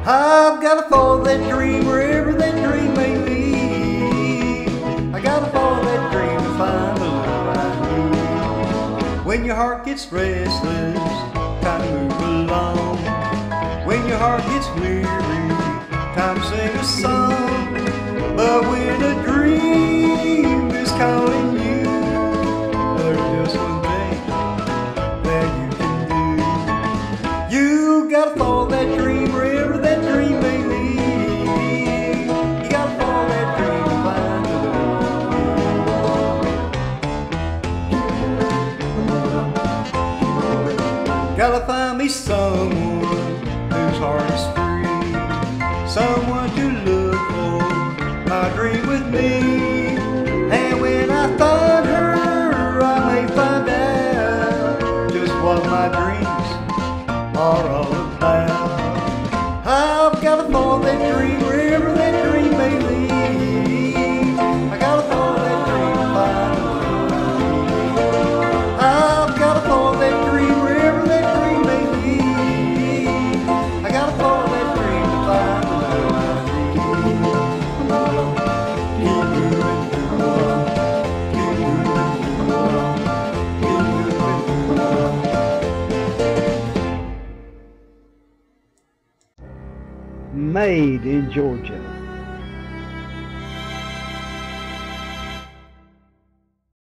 I've gotta follow that dream wherever that dream may lead. I gotta follow that dream to find the love I need. When your heart gets restless, time to move along. When your heart gets weary, time to sing a song. But when a dream is calling you, there's just one thing that you can do. You gotta follow that dream wherever that dream may lead. You gotta follow that dream to find the love. Gotta find me someone whose heart is free, someone to look for my dream with me. And when I find her, I may find out just what my dreams are all about. I've gotta follow that dream wherever that dream may lead. I gotta follow that dream to find the love. I've gotta follow that dream wherever that dream may lead. I gotta follow that dream to find the love I need. Keep moving through love. Keep moving through love. Keep moving through love. Made in Georgia.